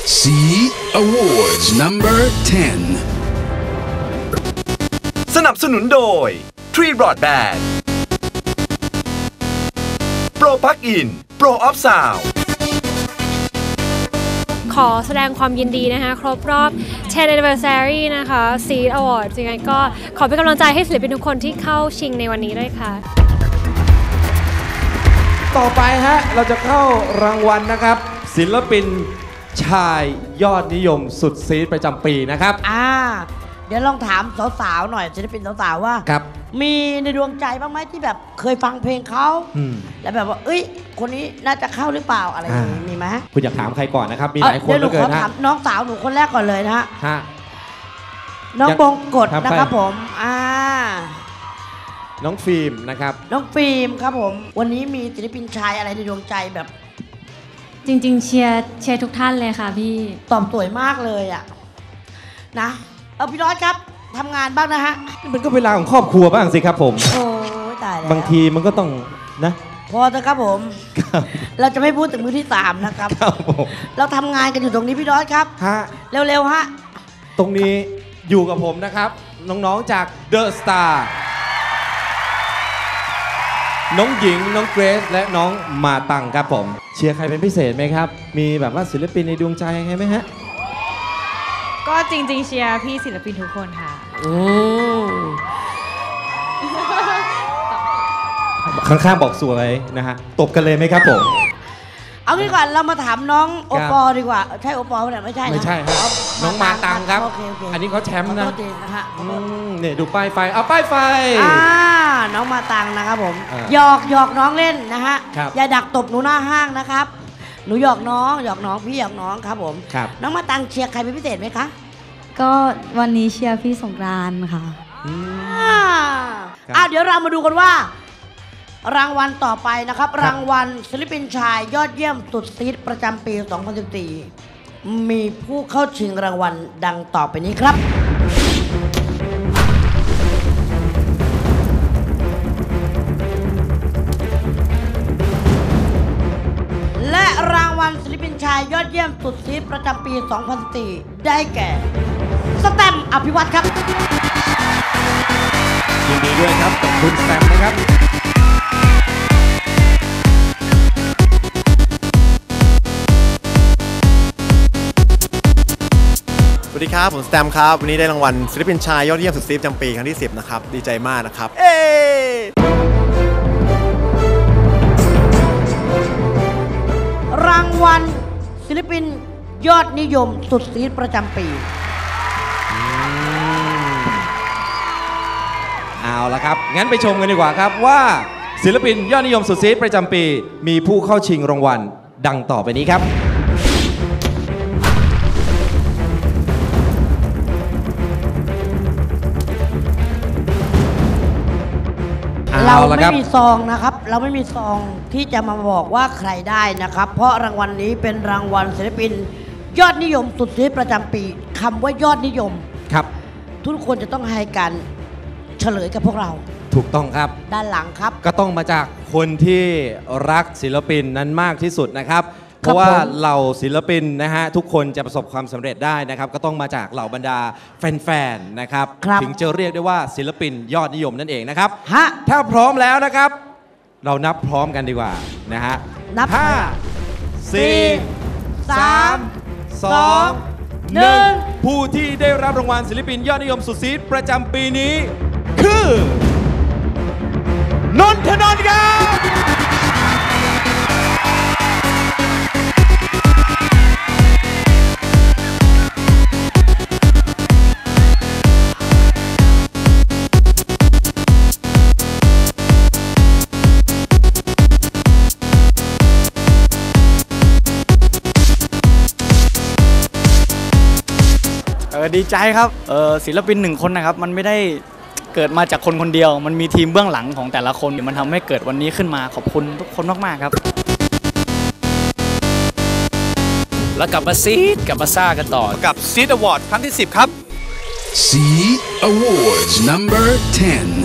Seed Awards number 10 สนับสนุนโดย Tree Broadband Pro Plug-in Pro of Sound ขอแสดงความยินดีนะคะครบรอบ 10 Anniversary นะคะ Seed Awards ยังไงก็ขอเป็นกำลังใจให้ศิลปินทุกคนที่เข้าชิงในวันนี้ด้วยค่ะต่อไปฮะเราจะเข้ารางวัลนะครับศิลปินชายยอดนิยมสุดซีดประจำปีนะครับเดี๋ยวลองถามสาวๆหน่อยศิลปินสาวๆว่ามีในดวงใจบ้างไหมที่แบบเคยฟังเพลงเขาแล้วแบบว่าเอ้ยคนนี้น่าจะเข้าหรือเปล่าอะไรอย่างนี้มีไหมคุณอยากถามใครก่อนนะครับมีหลายคนเหลือเกินนะถามน้องสาวหนูคนแรกก่อนเลยนะฮะน้องบงกฎนะครับผมน้องฟิล์มนะครับน้องฟิล์มครับผมวันนี้มีศิลปินชายอะไรในดวงใจแบบจริงๆเชียร์ทุกท่านเลยค่ะพี่ตอบสวยมากเลยอ่ะนะพี่น้อยครับทำงานบ้างนะฮะมันก็เวลาของครอบครัวบ้างสิครับผมโอ้ยตายแล้วบางทีมันก็ต้องนะพอเถอะครับผมเราจะไม่พูดถึงมือที่3นะครับเราทำงานกันอยู่ตรงนี้พี่น้อยครับเร็วๆฮะตรงนี้อยู่กับผมนะครับน้องๆจาก The Star น้องหญิงน้องเกรซและน้องมาตังครับผมเชียร์ใครเป็นพิเศษไหมครับมีแบบว่าศิลปินในดวงใจใครไหมฮะก็จริงๆเชียร์พี่ศิลปินทุกคนค่ะข้างๆบอกสวยนะฮะตบกันเลยไหมครับผมเอางี้ก่อนเรามาถามน้องโอปอดีกว่าใช่โอปอไหมไม่ใช่ไม่ใช่ครับน้องมาตังครับอันนี้เขาแชมป์นะเนี่ยดูป้ายไฟเอาป้ายไฟน้องมาตังนะครับผมหยอกน้องเล่นนะฮะอย่าดักตบหนูหน้าห้างนะครับหนูหยอกน้องพี่หยอกน้องครับผมน้องมาตังเชียร์ใครเป็นพิเศษไหมคะก็วันนี้เชียร์พี่สงกรานต์ค่ะเดี๋ยวเรามาดูกันว่ารางวัลต่อไปนะครับรางวัลศิลปินชายยอดเยี่ยมสุดซีดประจำปี 2014 มีผู้เข้าชิงรางวัลดังต่อไปนี้ครับและรางวัลศิลปินชายยอดเยี่ยมสุดซีดประจำปี 2014 ได้แก่สแตมป์อภิวัตครับยินดีด้วยครับกับคุณสแตมป์นะครับสวัสดีครับผมสแตมครับวันนี้ได้รางวัลศิลปินชายยอดเยี่ยมสุดซีดประจำปีครั้งที่10นะครับดีใจมากนะครับรางวัลศิลปินยอดนิยมสุดซีดประจำปีเอาละครับงั้นไปชมกันดีกว่าครับว่าศิลปินยอดนิยมสุดซีดประจำปีมีผู้เข้าชิงรางวัลดังต่อไปนี้ครับเราไม่มีซองนะครับเราไม่มีซองที่จะมาบอกว่าใครได้นะครับเพราะรางวัลนี้เป็นรางวัลศิลปินยอดนิยมสุดซีดประจำปีคำว่ายอดนิยมครับทุกคนจะต้องให้การเฉลยกับพวกเราถูกต้องครับด้านหลังครับก็ต้องมาจากคนที่รักศิลปินนั้นมากที่สุดนะครับเพราะว่าเหล่าศิลปินนะฮะทุกคนจะประสบความสำเร็จได้นะครับก็ต้องมาจากเหล่าบรรดาแฟนๆนะครับถึงจะเรียกได้ว่าศิลปินยอดนิยมนั่นเองนะครับถ้าพร้อมแล้วนะครับเรานับพร้อมกันดีกว่านะฮะนับ 5 4 3 2 1ผู้ที่ได้รับรางวัลศิลปินยอดนิยมสุดซีดประจำปีนี้คือนนทนนท์ครับดีใจครับศิลปิน1คนนะครับมันไม่ได้เกิดมาจากคนคนเดียวมันมีทีมเบื้องหลังของแต่ละคนมันทำให้เกิดวันนี้ขึ้นมาขอบคุณทุกคนมากๆครับแล้วกลับมาซีดกลับมาซ่ากันต่อกับซีดอวอร์ดครั้งที่10ครับ Seed Awards number 10